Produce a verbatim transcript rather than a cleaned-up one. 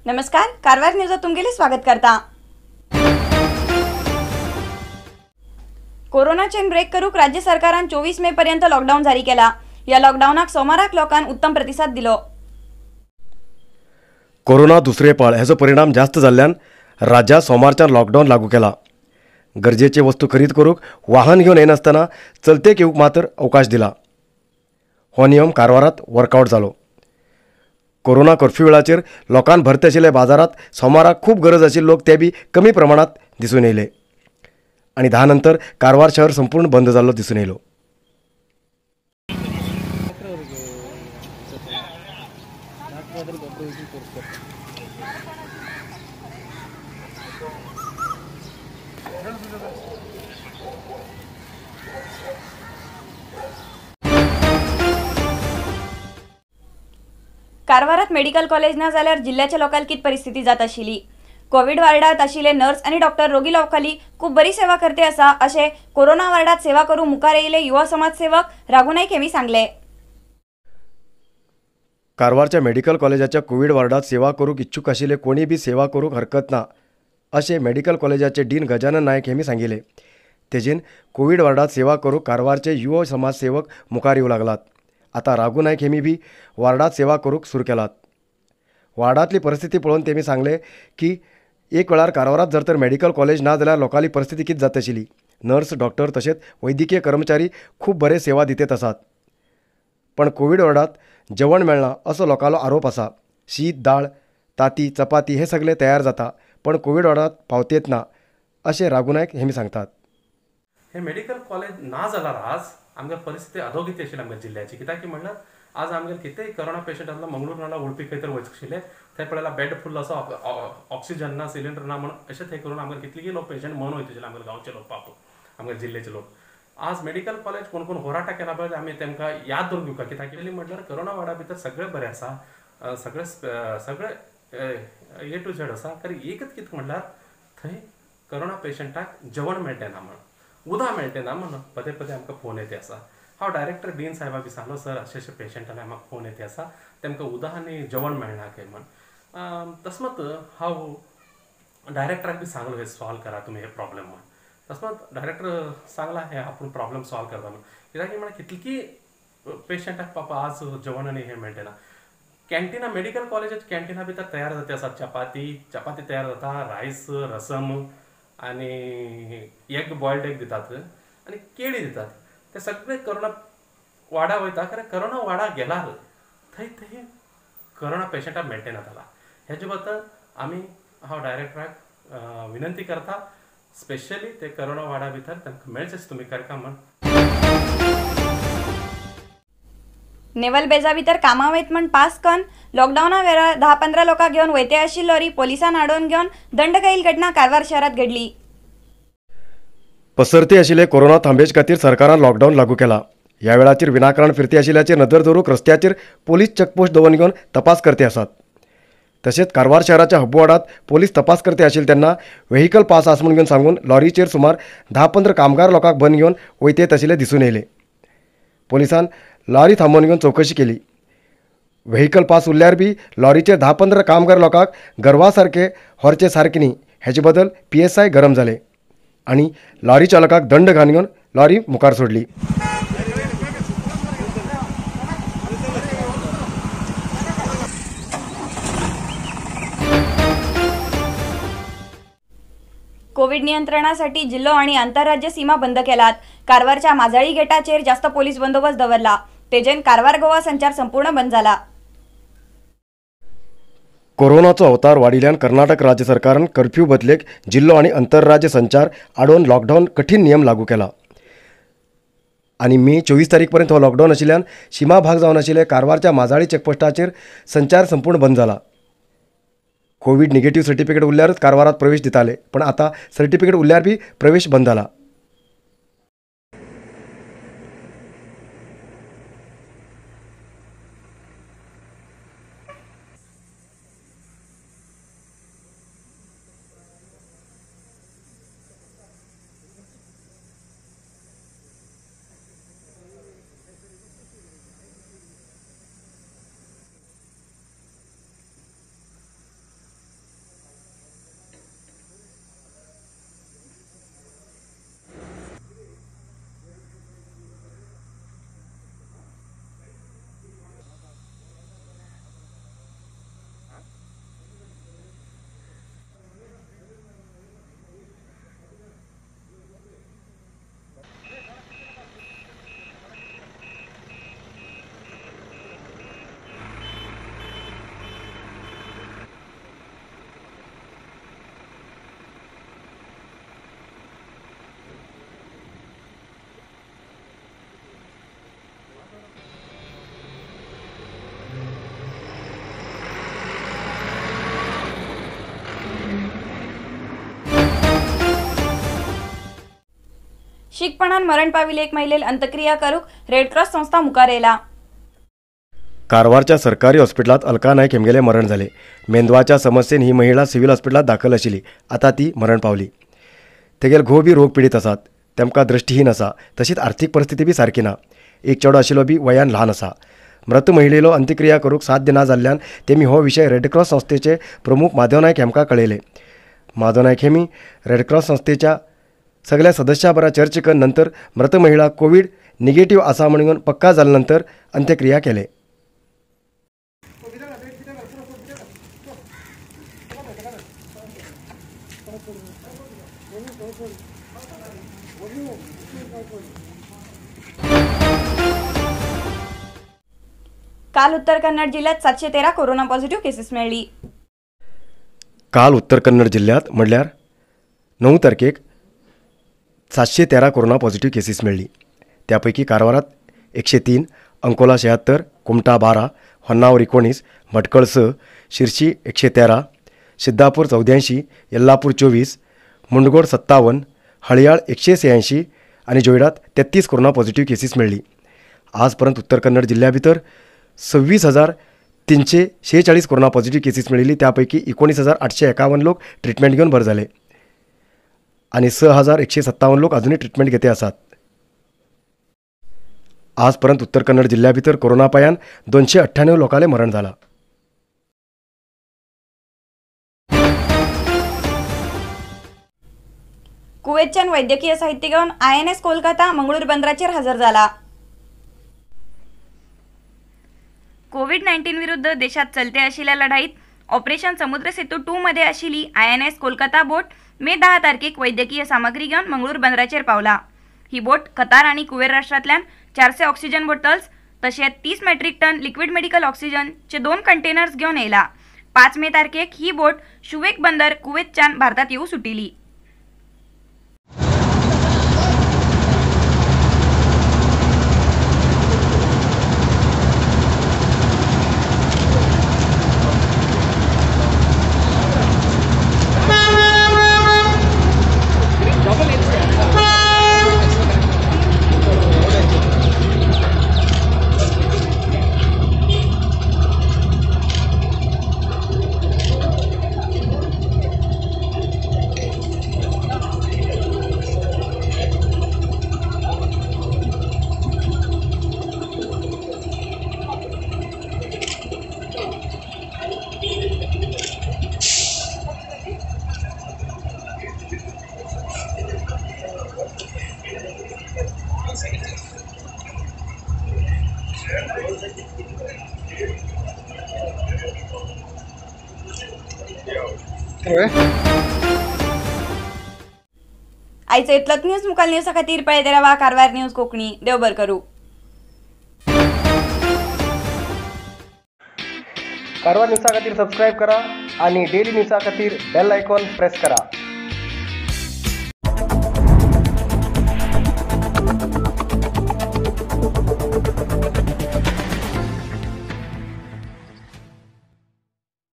नमस्कार, कारवार न्यूज तुमगेले स्वागत करता। कोरोना चेन ब्रेक करूक राज्य सरकारान चोवीस मे पर्यंत लॉकडाऊन जारी केला। या लॉकडाऊनाक सोमाराक लोकांन उत्तम प्रतिसाद दिलो। कोरोना दुसरे पाळ हेचो परिणाम जास्त जाल्ल्यान राज्यात सोमारच्यान लॉकडाऊन लागू केला। गरजेचे वस्तू खरेदी करूक वाहन घेवन येनासतना चलतेक येवंक मात्र अवकाश दिला। हो नियम कारवारात वर्कआउट जालो। कोरोना कर्फ्यू वेळाचेर लोकांक भरते आशिल्ले बाजारात सोमाराक खूब गरज आशिल्ले लोक ते बी कमी प्रमाणात दिसून येयले आनी धा नंतर कारवार शहर संपूर्ण बंद जाल्लो दिसून येयलो। कारवारात मेडिकल कॉलेज ना जाल्यार जिल्ह्याच्या लोकांक कित परिस्थिती जात आशिल्ली। कोविड वार्डात आशिल्ले नर्स आणि डॉक्टर रोगी लोकांली खूप बरी सेवा करते असा अशे कोरोना वार्डात सेवा करू मुखार येयले युवा समाजसेवक राघू नाईक हेमी सांगले। कारवारच्या मेडिकल कॉलेजाच्या कोविड वार्डात सेवा करूक इच्छुक आशिल्ले कोणी बी सेवा करूक हरकत ना अशे मेडिकल कॉलेजाचे डीन गजानन नायक हेमी सांगिले। तेजेन कोविड वार्डात सेवा करूक कारवारचे युवा समाजसेवक मुखार येऊ लागलात। आता राघू नायक हेमी बी वार्डात सेवा करूक सुरू केलात। वार्डातली परिस्थिती पळोवन तेमी सांगले की एक वेळार कारवारात जर तर मेडिकल कॉलेज ना जाल्यार लोकांली परिस्थिती कित जाता आशिल्ली। नर्स डॉक्टर तशेंच वैद्यकीय कर्मचारी खूब बरे सेवा दितेत आसात, पण कोविड वार्डात जेवण मेळना असो लोकांलो आरोप आसा। शीत दाळ ताती चपाती हे सगळे तयार जाता, पण कोविड वार्डात पावतेत ना अशें राघू नायक हेमी सांगतात। हे मेडिकल कॉलेज ना जाल्यार आज आमगे परिस्थिती अधोगती आशिल्ली आमगे जिल्ह्याची। कित्याक की म्हणल्यार आज आमगे कितेंय कोरोना पेशंट आसलो मंगळूर नाल्यार उडपी खंय तर वचूंक आशिल्ले, थंय पळयल्यार बेड फुल्ल आसा, ऑक्सिजन ना, सिलिंडर ना म्हणून अशें थंय करून आमगे कितलींय लोक पेशंट मरून वयता आशिल्ले आमगे गांवचे लोक पाप आमगे जिल्ह्याचे लोक। आज मेडिकल कॉलेज कोण कोण होराटा केला पळय आमी तेमकां याद दवरून दिवपाक, कित्याक की म्हणल्यार कोरोना वार्डा भितर सगळे बरें आसा, सगळे सगळे ए टू झेड आसा, खरी एकच कितें म्हणल्यार थंय कोरोना पेशंटाक जेवण मेळटें ना म्हणून, उदक मेळटें ना म्हणून पदे पदे आमकां फोन येते आसा। हांव डायरेक्टर डीन साहेबाक बी सांगलो, सर अशें अशें पेशंटांक म्हाका फोन येते आसा, तेमकां उदक आनी जेवण मेळना काय म्हण। तस्मात हांव डायरेक्टराक बी सांगलो हे सॉल्व करा तुमी हे प्रॉब्लेम म्हण। तस्मात डायरेक्टर सांगला हे आपूण प्रॉब्लेम सॉल्व करता म्हणून। कित्याक की म्हळ्यार कितलीं पेशंटाक पापा आज जेवण आनी हें मेळटें ना। कॅन्टिना मेडिकल कॉलेजाच्या कॅन्टिना भितर तयार जाता आसात, चपाती चपाती तयार जाता, रायस रसम आनी एग बॉयल्ड एग दितात आनी केळी दितात। ते सगळे कोरोना वाडा वयता, खरें कोरोना वाडा गेल्यार थंय थंय कोरोना पेशंटाक मेळटें ना जालां। हेजे बद्दल आमी हांव डायरेक्टराक विनंती करता, स्पेशली ते कोरोना वाडा भितर तांकां मेळचेच तुमी करता म्हण। नेवल बेजा भितर कामां वयत म्हण पास करून लॉकडाऊना वेळार दहा पंधरा लोकांक घेवन वयते आशिल्ली लॉरी पोलिसांन आडोवन घेवन दंड कैल घटना कारवार शहरात घडली। पसरती आशिल्ले कोरोना थांबेचे खातीर सरकारान लॉकडाऊन लागू केला। ह्या वेळाचेर विनाकारण फिरती आशिल्ल्याचेर नदर दवरूक रस्त्याचेर पोलीस चेकपोस्ट दवरून घेवन तपास करते आसात। तशेंच कारवार शहराच्या हब्बवाडात पोलीस तपास करते आशिल्ले तेन्ना व्हेहिकल पास आसा म्हूण घेवन सांगून लॉरीचेर सुमार धा पंदरा कामगार लोकांक बंद घेवन वयतेत आशिल्ले दिसून येयले। पोलिसान लॉरी थांबोवन घेवन चवकशी केली। व्हेहिकल पास उरल्यार बी लॉरीचेर धा पंदरा कामगार लोकांक गर्वा सारके व्हरचे सारके न्ही हेचे बद्दल पी एस आय गरम जाले आनी लॉरी चालकाक दंड घालून घेवन लॉरी मुखार सोडली। कोविड नियंत्रणासाठी जिल्हो आणि आंतरराज्य सीमा बंद केलात। कारवारच्या माजाळी गेटाचेर जास्त पोलीस बंदोबस्त दवरला। तेजेन कारवार गोवा संचार संपूर्ण बंद जाला। कोरोनाचो अवतार वाडिल्ल्यान कर्नाटक राज्य सरकारान कर्फ्यू बदलेक जिल्हो आणि आंतरराज्य संचार आडोवन लॉकडाऊन कठीण नियम लागू केला आनी मे चोवीस तारीख पर्यंत हो लॉकडाऊन आशिल्ल्यान सीमा भाग जावन आशिल्ले कारवारच्या माजाळी चेकपोस्टाचेर संचार संपूर्ण बंद जाला। कोविड निगेटिव्ह सर्टिफिकेट उरल्यारच कारवारात प्रवेश दिताले, पण आता सर्टिफिकेट उरल्यार बी प्रवेश बंद जाला। शीखपणान मरण पाविले एक महिलेल अंत्यक्रिया करूक रेडक्रॉस संस्था मुखार येयला. कारवारच्या सरकारी हॉस्पिटलात अलका नायक हेमगेले मरण झाले. मेंदवाच्या समस्येन ही महिला सिव्हिल हॉस्पिटलात दाखल आशिल्ली. आता ती मरण पावली. तेगेल घोव बी रोग पिडीत आसात. तेमकां दृष्टीहीन आसा. तशीच आर्थीक परिस्थिती बी सारकी ना. एक चेडो आशिल्लो बी वयान ल्हान आसा. मृत महिलेलो अंत्यक्रिया करूक साध्य ना जाल्ल्यान तेमी हो विशय रेडक्रॉस संस्थेचे प्रमुख माधव नायक हेमकां कळयले. माधव नायक हेमी रेडक्रॉस संस्थेच्या सगळ्या सदस्यां बरा चर्चा करून नंतर मृत महिला कोविड निगेटिव्ह आसा म्हणून पक्का जाल्या नंतर अंत्यक्रिया केले. काल उत्तर कन्नड जिल्ह्यात सातशे तेरा कोरोना पॉझिटिव्ह केसेस मिळाली. काल उत्तर कन्नड जिल्ह्यात म्हणल्यार नऊ तारखेक सातशे तेरा कोरोना पॉझिटिव्ह केसीस मेळ्ळी. त्यापैकी कारवारात एकशे तीन, अंकोला शहात्तर, कुमटा बारा, होन्नावर एकोणीस, भटकळ स, शिरशी एकशे तेरा, सिद्धापूर चौद्याऐंशी, यल्लापूर चोवीस, मुंडगोड सत्तावन्न, हळयाळ एकशे शहाऐंशी आणि जोयडात तेहतीस कोरोना पॉझिटिव्ह केसीस मेळ्ळी. आजपर्यंत उत्तर कन्नड जिल्ह्या भितर सव्वीस हजार तीनशे शेहेचाळीस कोरोना पॉझिटिव्ह केसीस मेळिल्ली. त्यापैकी एकोणीस हजार आठशे एकावन्न लोक ट्रिटमेंट घेऊन बरे झाले आणि स हजार एकशे सत्तावन्न लोक अजूनही ट्रिटमेंट घेते आसात. आजपर्यंत उत्तर कन्नड जिल्ह्या भितर कोरोना पायान दोनशे अठ्ठ्याण्णव लोकांले मरण झाला. कुवेतच्यान वैद्यकीय साहित्य घेऊन I N S Kolkata Mangalore बंदराचेर हजर झाला. कोविड नाईन्टीन विरुद्ध देशात चलते आशिल्ल्या लढाईत ऑपरेशन समुद्र सेतू टू मध्ये आशिल्ली I N S Kolkata boat May दहा तारखेक वैद्यकीय सामग्री घेऊन मंगळूर बंदराचेर पावला. ही बोट कतार आणि कुवेर राष्ट्रांतल्यान चारशे ऑक्सिजन बॉटल्स तशेंच तीस मेट्रिक टन लिक्विड मेडिकल ऑक्सिजनचे दोन कंटेनर्स घेऊन येयला. पाच मे तारखेक ही बोट शुवेक बंदर कुवेतच्यान भारतात येऊ सुटिली. आयचो इतलोच न्यूज. मुखाल न्यूज खातीर पळयत रावा कारवार न्यूज कोंकणी. देव बरें करूं. कारवार न्यूजा खातीर सबस्क्राईब करा आणि डेली न्यूजा खातीर बेल आयकॉन प्रेस करा.